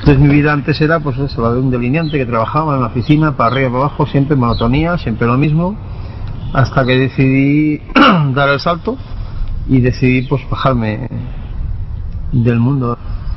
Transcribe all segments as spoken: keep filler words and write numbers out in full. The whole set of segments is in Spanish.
Entonces mi vida antes era pues eso, la de un delineante que trabajaba en la oficina, para arriba y para abajo, siempre monotonía, siempre lo mismo, hasta que decidí dar el salto y decidí pues bajarme del mundo.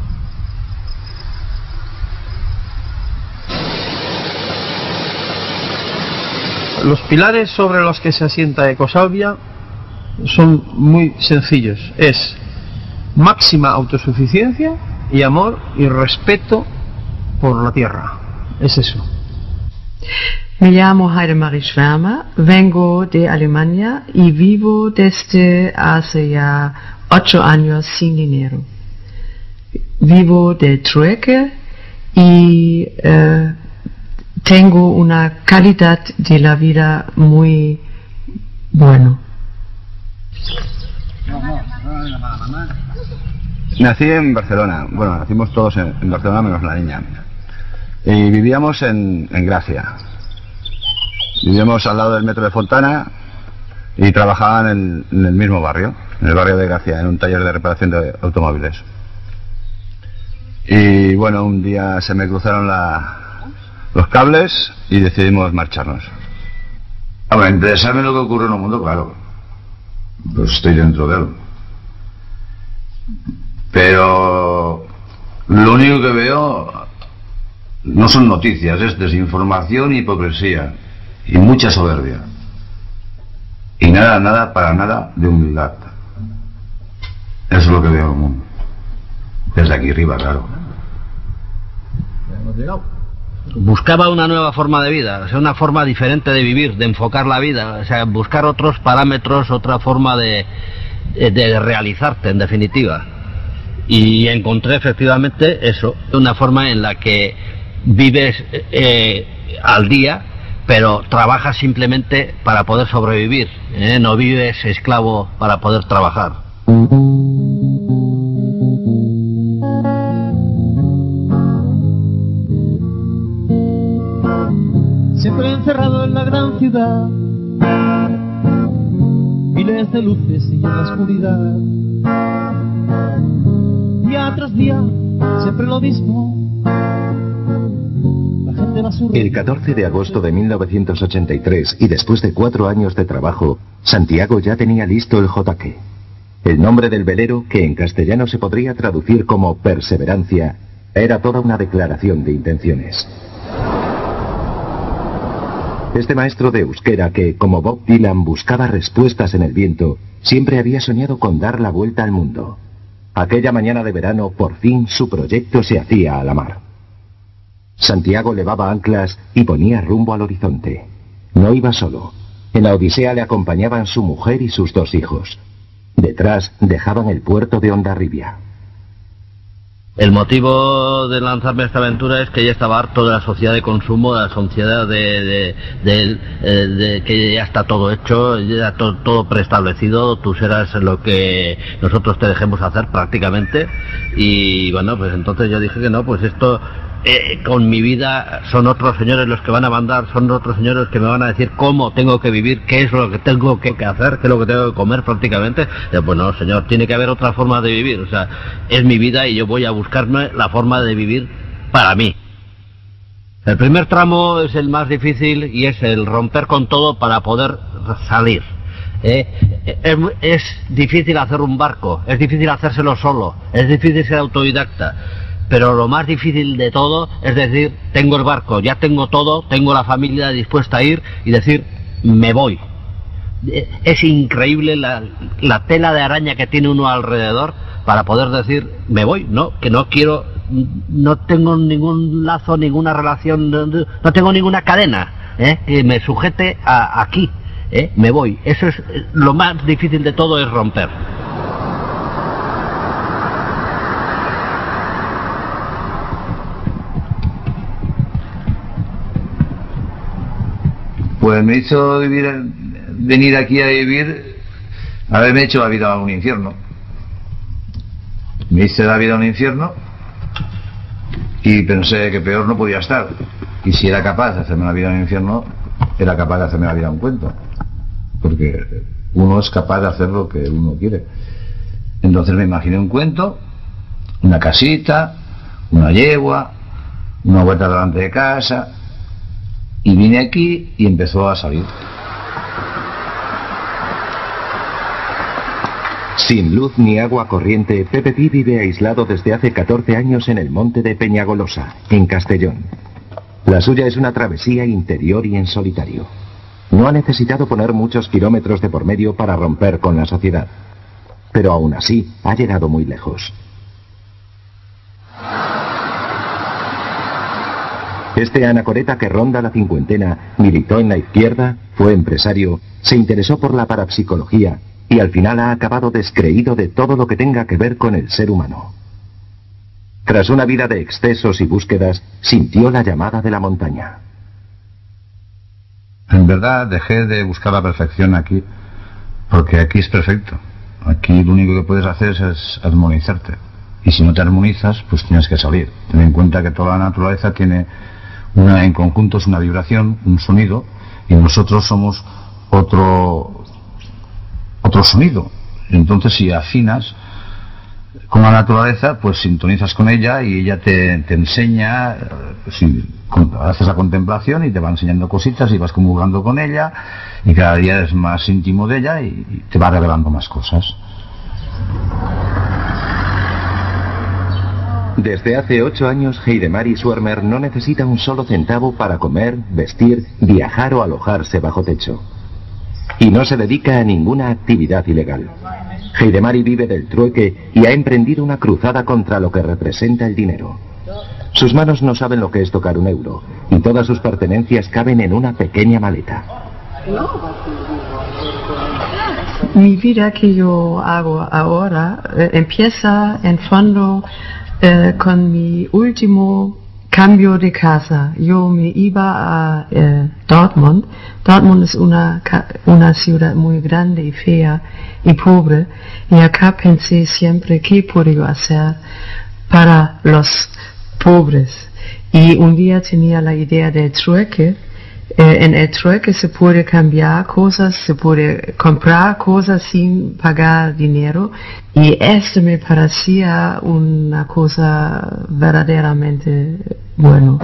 Los pilares sobre los que se asienta Ecosalvia son muy sencillos. Es máxima autosuficiencia y amor y respeto por la tierra. Es eso. Me llamo Heidemarie Schwärmer, vengo de Alemania y vivo desde hace ya ocho años sin dinero. Vivo de trueque y eh, tengo una calidad de la vida muy buena. Nací en Barcelona, bueno, nacimos todos en, en Barcelona menos la niña. Y vivíamos en, en Gracia. Vivíamos al lado del metro de Fontana y trabajaba en el, en el mismo barrio, en el barrio de Gracia, en un taller de reparación de automóviles. Y bueno, un día se me cruzaron la, los cables y decidimos marcharnos. Ahora, interesarme en lo que ocurre en el mundo, claro. Pues estoy dentro de él. Pero lo único que veo no son noticias, es desinformación y hipocresía y mucha soberbia y nada, nada, para nada de humildad. Eso es lo que veo en el mundo desde aquí arriba, claro. Buscaba una nueva forma de vida, o sea, una forma diferente de vivir, de enfocar la vida, o sea, buscar otros parámetros, otra forma de, de realizarte, en definitiva. Y encontré efectivamente eso, una forma en la que vives eh, al día, pero trabajas simplemente para poder sobrevivir, ¿eh? No vives esclavo para poder trabajar. Siempre encerrado en la gran ciudad, miles de luces y en la oscuridad, día tras día, siempre lo mismo. El catorce de agosto de mil novecientos ochenta y tres, y después de cuatro años de trabajo, Santiago ya tenía listo el jotaque. El nombre del velero, que en castellano se podría traducir como Perseverancia, era toda una declaración de intenciones. Este maestro de euskera que, como Bob Dylan, buscaba respuestas en el viento, siempre había soñado con dar la vuelta al mundo. Aquella mañana de verano, por fin, su proyecto se hacía a la mar. Santiago levaba anclas y ponía rumbo al horizonte. No iba solo. En la odisea le acompañaban su mujer y sus dos hijos. Detrás dejaban el puerto de Hondarribia. El motivo de lanzarme a esta aventura es que ya estaba harto de la sociedad de consumo, de la sociedad de, de, de, de, de que ya está todo hecho, ya to, todo preestablecido, tú serás lo que nosotros te dejemos hacer prácticamente. Y bueno, pues entonces yo dije que no, pues esto eh, con mi vida son otros señores los que van a mandar, son otros señores que me van a decir cómo tengo que vivir, qué es lo que tengo que hacer, qué es lo que tengo que comer prácticamente. Y pues no, señor, tiene que haber otra forma de vivir, o sea, es mi vida y yo voy a buscarme la forma de vivir para mí. El primer tramo es el más difícil y es el romper con todo para poder salir. Eh, es, es difícil hacer un barco, es difícil hacérselo solo, es difícil ser autodidacta, pero lo más difícil de todo es decir, tengo el barco, ya tengo todo, tengo la familia dispuesta a ir y decir, me voy. Es increíble la, la tela de araña que tiene uno alrededor para poder decir, me voy, no, que no quiero, no tengo ningún lazo, ninguna relación, no, no tengo ninguna cadena, ¿eh? que me sujete a, aquí, ¿eh? me voy. Eso es lo más difícil de todo, es romper. Pues me hizo vivir, venir aquí a vivir, haberme hecho la vida a un infierno. Me hice la vida a un infierno y pensé que peor no podía estar. Y si era capaz de hacerme la vida a un infierno, era capaz de hacerme la vida a un cuento. Porque uno es capaz de hacer lo que uno quiere. Entonces me imaginé un cuento, una casita, una yegua, una vuelta delante de casa, y vine aquí y empezó a salir. Sin luz ni agua corriente, Pepe Pi vive aislado desde hace catorce años en el monte de Peñagolosa, en Castellón. La suya es una travesía interior y en solitario. No ha necesitado poner muchos kilómetros de por medio para romper con la sociedad. Pero aún así, ha llegado muy lejos. Este anacoreta que ronda la cincuentena, militó en la izquierda, fue empresario, se interesó por la parapsicología y al final ha acabado descreído de todo lo que tenga que ver con el ser humano. Tras una vida de excesos y búsquedas, sintió la llamada de la montaña. En verdad dejé de buscar la perfección aquí, porque aquí es perfecto. Aquí lo único que puedes hacer es armonizarte. Y si no te armonizas, pues tienes que salir. Ten en cuenta que toda la naturaleza tiene una, en conjunto es una vibración, un sonido, y nosotros somos otro, otro sonido. Entonces si afinas con la naturaleza, pues sintonizas con ella y ella te, te enseña, si, haces la contemplación y te va enseñando cositas y vas comulgando con ella y cada día eres más íntimo de ella y, y te va revelando más cosas. Desde hace ocho años, Heidemarie Schwärmer no necesita un solo centavo para comer, vestir, viajar o alojarse bajo techo. Y no se dedica a ninguna actividad ilegal. Heidemarie vive del trueque y ha emprendido una cruzada contra lo que representa el dinero. Sus manos no saben lo que es tocar un euro, y todas sus pertenencias caben en una pequeña maleta. Mi vida que yo hago ahora eh, empieza en fondo eh, con mi último cambio de casa. Yo me iba a eh, Dortmund. Dortmund es una, una ciudad muy grande y fea y pobre. Y acá pensé siempre qué puedo yo hacer para los pobres. Y un día tenía la idea del trueque. Eh, en el trueque se puede cambiar cosas, se puede comprar cosas sin pagar dinero. Y esto me parecía una cosa verdaderamente bueno.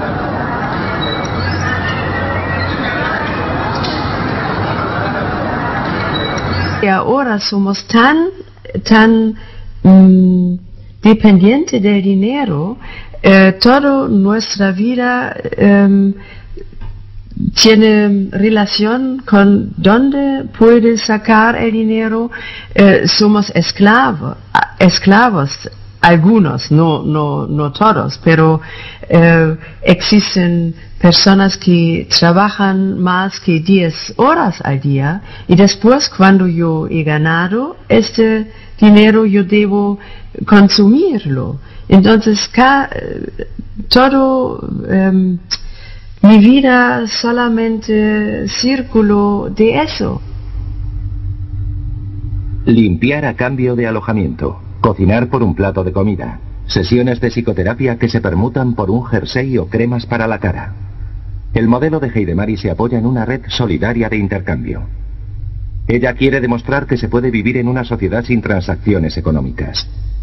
Y ahora somos tan, tan mmm, dependientes del dinero, eh, toda nuestra vida eh, tiene relación con dónde puedes sacar el dinero. Eh, somos esclavos, esclavos, algunos, no, no, no todos, pero eh, existen personas que trabajan más que diez horas al día y después cuando yo he ganado este dinero yo debo consumirlo. Entonces ca, todo eh, mi vida solamente círculo de eso. Limpiar a cambio de alojamiento, cocinar por un plato de comida, sesiones de psicoterapia que se permutan por un jersey o cremas para la cara. El modelo de Heidemarie se apoya en una red solidaria de intercambio. Ella quiere demostrar que se puede vivir en una sociedad sin transacciones económicas.